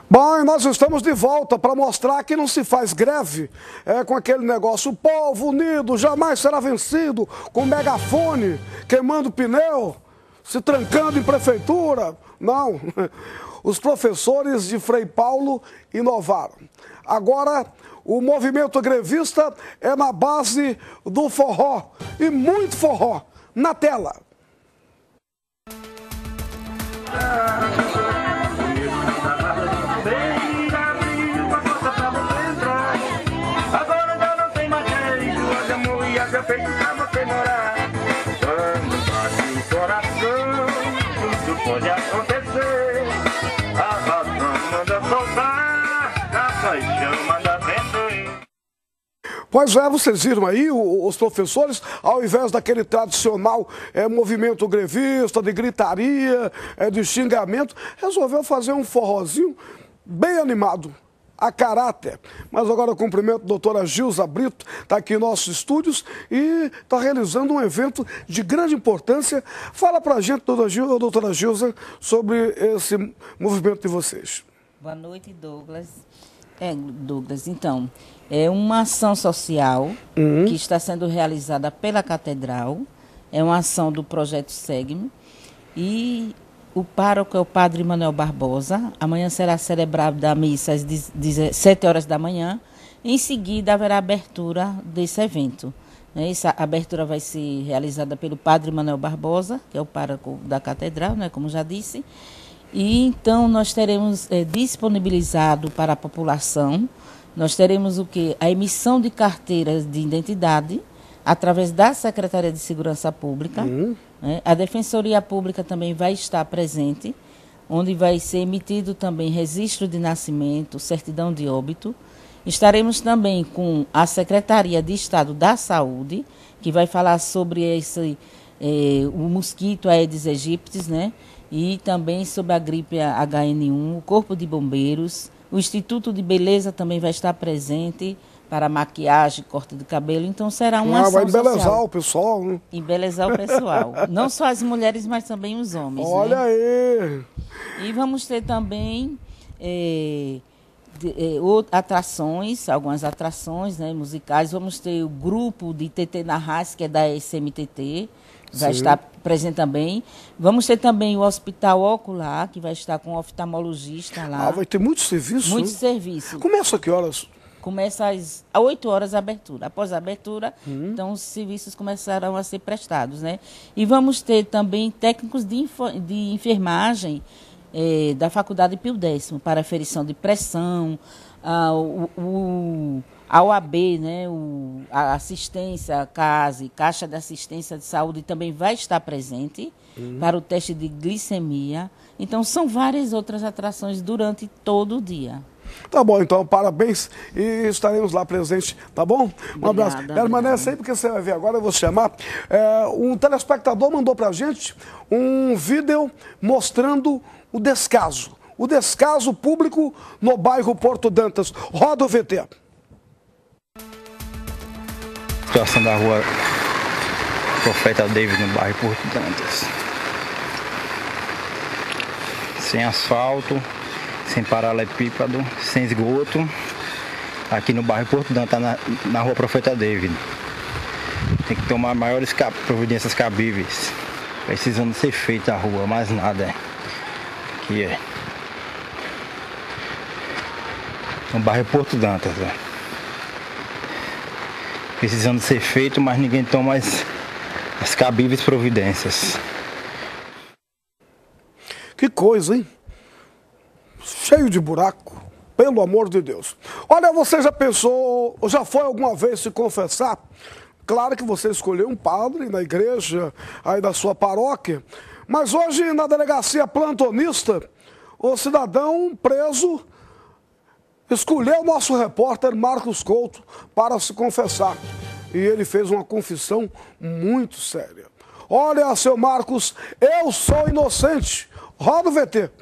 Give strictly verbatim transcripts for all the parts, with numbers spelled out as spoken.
Bom, nós estamos de volta para mostrar que não se faz greve é, com aquele negócio, o povo unido jamais será vencido, com megafone, queimando pneu, se trancando em prefeitura. Não, os professores de Frei Paulo inovaram. Agora, o movimento grevista é na base do forró, e muito forró, na tela. Feito pra você morar. Quando bate o coração, tudo pode acontecer. A razão manda soltar, a paixão manda vender. Pois é, vocês viram aí, os professores, ao invés daquele tradicional é, movimento grevista, de gritaria, é, de xingamento, resolveu fazer um forrozinho bem animado, a caráter. Mas agora eu cumprimento a doutora Gilza Brito, está aqui em nossos estúdios e está realizando um evento de grande importância. Fala para a gente, doutora Gilza, doutora Gilza, sobre esse movimento de vocês. Boa noite, Douglas. É, Douglas, então, é uma ação social uhum. que está sendo realizada pela Catedral, é uma ação do Projeto Segue-me, e o pároco é o padre Manuel Barbosa. Amanhã será celebrada a missa às sete horas da manhã. Em seguida, haverá a abertura desse evento. Essa abertura vai ser realizada pelo padre Manuel Barbosa, que é o pároco da Catedral, né, como já disse. E então nós teremos é, disponibilizado para a população, nós teremos o quê? A emissão de carteiras de identidade através da Secretaria de Segurança Pública. Uhum. Né? A Defensoria Pública também vai estar presente, onde vai ser emitido também registro de nascimento, certidão de óbito. Estaremos também com a Secretaria de Estado da Saúde, que vai falar sobre esse, eh, o mosquito Aedes aegypti, né? E também sobre a gripe H N um, o Corpo de Bombeiros, o Instituto de Beleza também vai estar presente para maquiagem, corte de cabelo. Então será uma ah, ação vai embelezar social. o pessoal, né? Embelezar o pessoal. Não só as mulheres, mas também os homens. Olha né? aí! E vamos ter também é, de, é, atrações, algumas atrações né, musicais. Vamos ter o grupo de T T Narras, que é da S M T T, vai Sim. estar presente também. Vamos ter também o Hospital Ocular, que vai estar com um oftalmologista lá. Ah, vai ter muito serviço? Muito serviço. Começa a que horas? Começa às oito horas a abertura. Após a abertura, hum. então os serviços começarão a ser prestados, né? E vamos ter também técnicos de, de enfermagem eh, da Faculdade Pio X para aferição de pressão, ah, o, o, a O A B, né? O, a assistência, a CASE, Caixa de Assistência de Saúde também vai estar presente hum. para o teste de glicemia. Então, são várias outras atrações durante todo o dia. Tá bom, então, parabéns e estaremos lá presentes, tá bom? Um abraço. Permanece aí, porque você vai ver agora, eu vou chamar. É, um telespectador mandou pra gente um vídeo mostrando o descaso. O descaso público no bairro Porto Dantas. Roda o V T. Situação da rua Profeta David no bairro Porto Dantas. Sem asfalto, sem paralelepípedo, sem esgoto, aqui no bairro Porto Dantas, na, na rua Profeta David. Tem que tomar maiores cap providências cabíveis. Precisando ser feita a rua, mais nada. É. Aqui é. No bairro Porto Dantas. É. Precisando ser feito, mas ninguém toma as, as cabíveis providências. Que coisa, hein? Cheio de buraco, pelo amor de Deus. Olha, você já pensou, já foi alguma vez se confessar? Claro que você escolheu um padre na igreja, aí da sua paróquia, mas hoje na delegacia plantonista, o cidadão preso escolheu o nosso repórter Marcos Couto para se confessar. E ele fez uma confissão muito séria. Olha, seu Marcos, eu sou inocente. Roda o V T.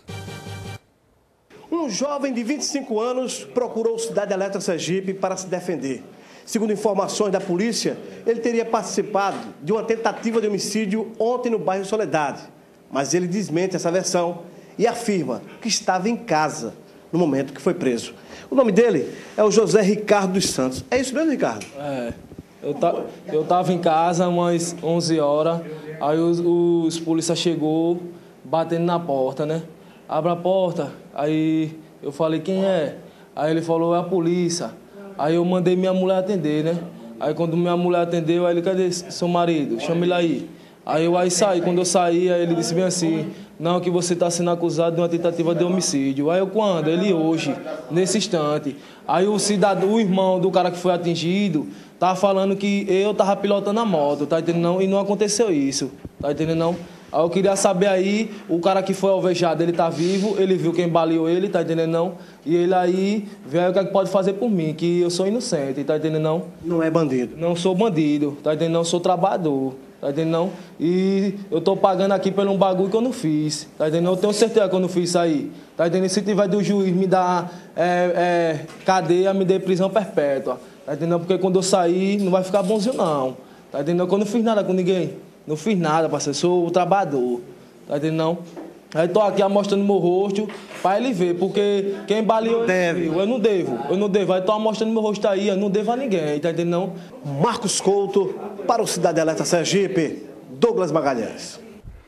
Um jovem de vinte e cinco anos procurou Cidade Elétrica Sergipe para se defender. Segundo informações da polícia, ele teria participado de uma tentativa de homicídio ontem no bairro Soledade. Mas ele desmente essa versão e afirma que estava em casa. no momento que foi preso. O nome dele é o José Ricardo dos Santos. É isso mesmo, Ricardo? É. Eu, ta, eu tava em casa umas onze horas, aí os, os polícias chegou batendo na porta, né? Abre a porta, aí eu falei, quem é? Aí ele falou, é a polícia. Aí eu mandei minha mulher atender, né? Aí quando minha mulher atendeu, aí ele, cadê seu marido? Chama ele aí. Aí eu aí saí, quando eu saí, aí ele disse bem assim, não, que você está sendo acusado de uma tentativa de homicídio. Aí eu, quando? Ele, hoje, nesse instante. Aí o cidadão, o irmão do cara que foi atingido, tava falando que eu tava pilotando a moto, tá entendendo não? E não aconteceu isso, tá entendendo não? Aí eu queria saber aí, o cara que foi alvejado, ele tá vivo, ele viu quem baleou ele, tá entendendo não? E ele aí, vê aí o que é que pode fazer por mim, que eu sou inocente, tá entendendo não? Não é bandido. Não sou bandido, tá entendendo não? Sou trabalhador, tá entendendo não? E eu tô pagando aqui pelo um bagulho que eu não fiz, tá entendendo? Eu tenho certeza que eu não fiz isso aí, tá entendendo? Se tiver do juiz me dar é, é, cadeia, me dê prisão perpétua, tá entendendo? Porque quando eu sair, não vai ficar bonzinho não, tá entendendo? Porque eu não fiz nada com ninguém. Não fiz nada, parceiro, sou o trabalhador, tá entendendo não? Aí tô aqui mostrando meu rosto pra ele ver, porque quem baleou deve. Eu não devo, eu não devo. Aí tô mostrando meu rosto aí, eu não devo a ninguém, tá entendendo não? Marcos Couto, para o Cidade Alerta Sergipe, Douglas Magalhães.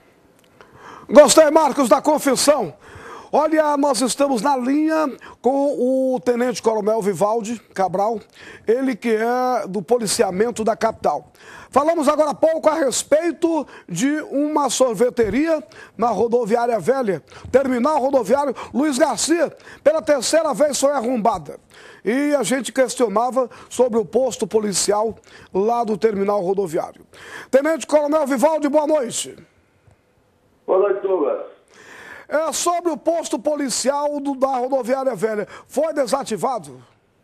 Gostei, Marcos, da confissão. Olha, nós estamos na linha com o Tenente Coronel Vivaldi Cabral, ele que é do policiamento da capital. Falamos agora há pouco a respeito de uma sorveteria na rodoviária velha, terminal rodoviário Luiz Garcia, pela terceira vez foi arrombada. E a gente questionava sobre o posto policial lá do terminal rodoviário. Tenente Coronel Vivaldi, boa noite. Boa noite, Douglas. É, sobre o posto policial do, da rodoviária velha, foi desativado?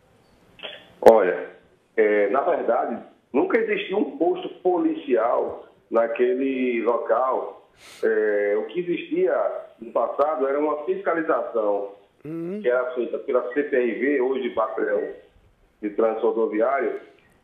Olha, é, na verdade, nunca existiu um posto policial naquele local. É, o que existia no passado era uma fiscalização uhum. que era feita pela C P R V, hoje Batalhão de Trânsito Rodoviário,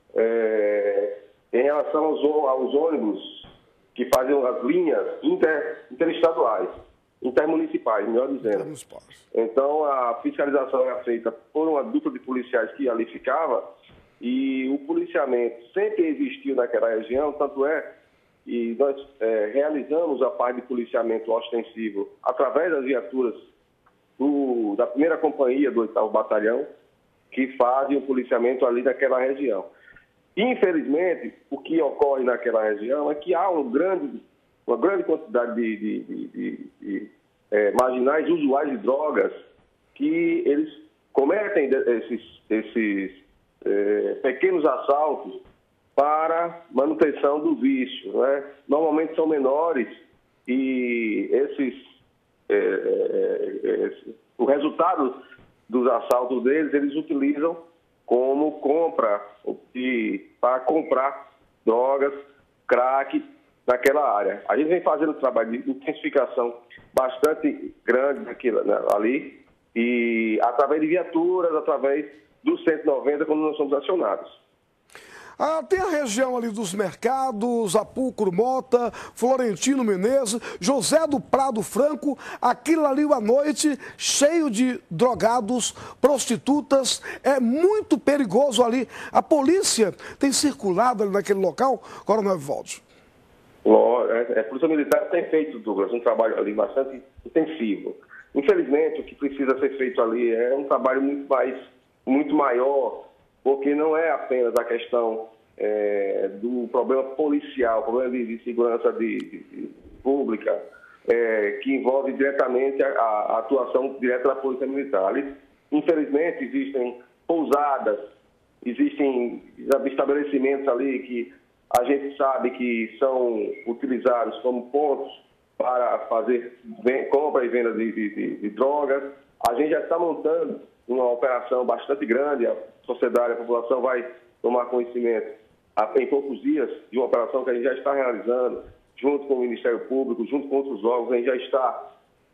é, em relação aos, aos ônibus que faziam as linhas inter, interestaduais. Intermunicipais, melhor dizendo. Então, a fiscalização era feita por uma dupla de policiais que ali ficava e o policiamento sempre existiu naquela região, tanto é que nós é, realizamos a parte de policiamento ostensivo através das viaturas do, da primeira companhia do oitavo Batalhão, que fazem o policiamento ali naquela região. Infelizmente, o que ocorre naquela região é que há um grande... uma grande quantidade de, de, de, de, de é, marginais usuários de drogas que eles cometem esses, esses é, pequenos assaltos para manutenção do vício, né? Normalmente são menores e esses, é, é, é, o resultado dos assaltos deles, eles utilizam como compra, de, para comprar drogas, crack, naquela área. A gente vem fazendo um trabalho de intensificação bastante grande naquilo, né, ali, e através de viaturas, através do cento e noventa, quando nós somos acionados. Ah, tem a região ali dos mercados, Apulcro Mota, Florentino Menezes, José do Prado Franco, aquilo ali à noite, cheio de drogados, prostitutas, é muito perigoso ali. A polícia tem circulado ali naquele local, Coronel Vivaldi? A Polícia Militar tem feito, Douglas, um trabalho ali bastante intensivo. Infelizmente, o que precisa ser feito ali é um trabalho muito, mais, muito maior, porque não é apenas a questão é, do problema policial, problema de, de segurança de, de, de pública, é, que envolve diretamente a, a atuação direta da Polícia Militar. Ali, infelizmente, existem pousadas, existem estabelecimentos ali que a gente sabe que são utilizados como pontos para fazer compra e venda de, de, de drogas. A gente já está montando uma operação bastante grande, a sociedade, a população vai tomar conhecimento em poucos dias de uma operação que a gente já está realizando, junto com o Ministério Público, junto com outros órgãos, a gente já está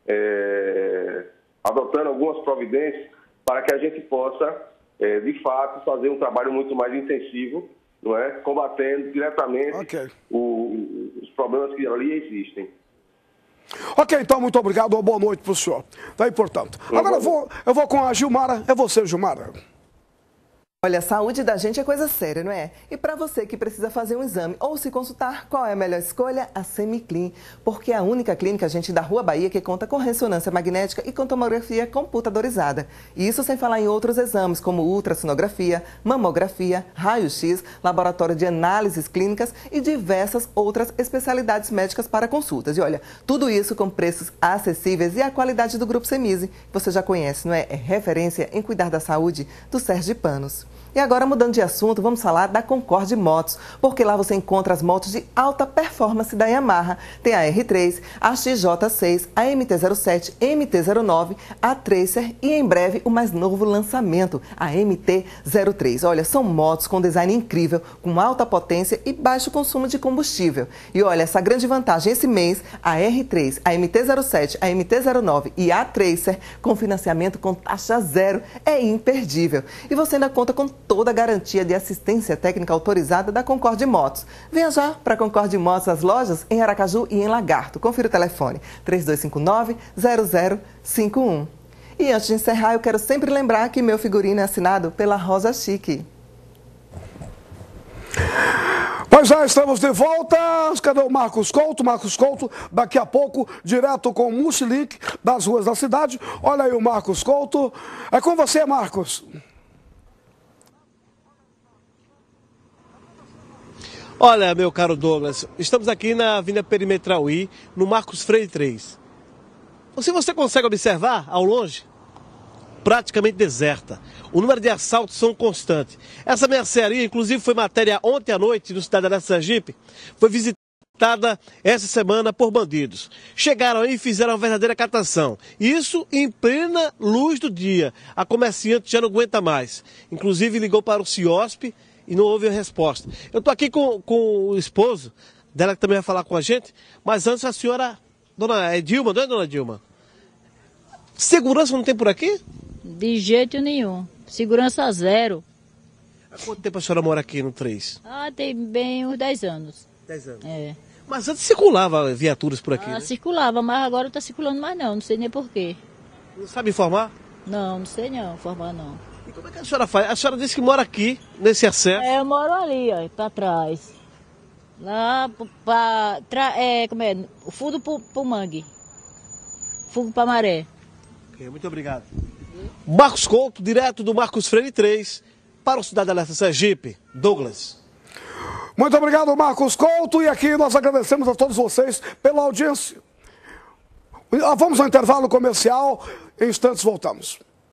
é, adotando algumas providências para que a gente possa, é, de fato, fazer um trabalho muito mais intensivo, não é? Combatendo diretamente okay. o, os problemas que ali existem. Ok, então, muito obrigado. Uma boa noite para o senhor. Tá importante. Agora eu vou, eu vou com a Gilmara. É você, Gilmara. Olha, a saúde da gente é coisa séria, não é? E para você que precisa fazer um exame ou se consultar, qual é a melhor escolha? A Semiclin, porque é a única clínica, gente, da Rua Bahia que conta com ressonância magnética e com tomografia computadorizada. Isso sem falar em outros exames, como ultrassonografia, mamografia, raio-x, laboratório de análises clínicas e diversas outras especialidades médicas para consultas. E olha, tudo isso com preços acessíveis e a qualidade do Grupo Semise, que você já conhece, não é? É referência em cuidar da saúde dos sergipanos. E agora, mudando de assunto, vamos falar da Concorde Motos, porque lá você encontra as motos de alta performance da Yamaha. Tem a R três, a X J seis, a M T zero sete, M T zero nove, a Tracer e em breve o mais novo lançamento, a M T zero três. Olha, são motos com design incrível, com alta potência e baixo consumo de combustível. E olha, essa grande vantagem esse mês, a R três, a M T zero sete, a M T zero nove e a Tracer com financiamento com taxa zero é imperdível. E você ainda conta com toda a garantia de assistência técnica autorizada da Concorde Motos. Venha já para a Concorde Motos, as lojas em Aracaju e em Lagarto. Confira o telefone três dois cinco nove, zero zero cinco um. E antes de encerrar, eu quero sempre lembrar que meu figurino é assinado pela Rosa Chique. Pois já estamos de volta. Cadê o Marcos Couto? Marcos Couto, daqui a pouco, direto com o Multilink das ruas da cidade. Olha aí o Marcos Couto. É com você, Marcos. Olha, meu caro Douglas, estamos aqui na Avenida Perimetral I, no Marcos Freire três. Se você consegue observar, ao longe, praticamente deserta. O número de assaltos são constantes. Essa mercearia, inclusive, foi matéria ontem à noite no Cidade da Sergipe, foi visitada essa semana por bandidos. Chegaram aí e fizeram uma verdadeira catação. Isso em plena luz do dia. A comerciante já não aguenta mais. Inclusive ligou para o CIOSP e não houve a resposta. Eu estou aqui com, com o esposo dela, que também vai falar com a gente, mas antes a senhora, dona Dilma, não é, dona Dilma? Segurança não tem por aqui? De jeito nenhum. Segurança zero. Há quanto tempo a senhora mora aqui no três? Ah, tem bem uns dez anos. dez anos. É. Mas antes circulava viaturas por aqui, ah, né? Circulava, mas agora não está circulando mais não, não sei nem porquê. Não sabe informar? Não, não sei não, informar não. E como é que a senhora faz? A senhora disse que mora aqui, nesse acesso. É, eu moro ali, ó, pra trás. Lá, pra, tra, é, como é? O fundo pro, pro mangue. Fundo pra maré. Ok, muito obrigado. Marcos Couto, direto do Marcos Freire três, para o Cidade Alerta Sergipe, Douglas. Muito obrigado, Marcos Couto. E aqui nós agradecemos a todos vocês pela audiência. Vamos ao intervalo comercial. Em instantes voltamos.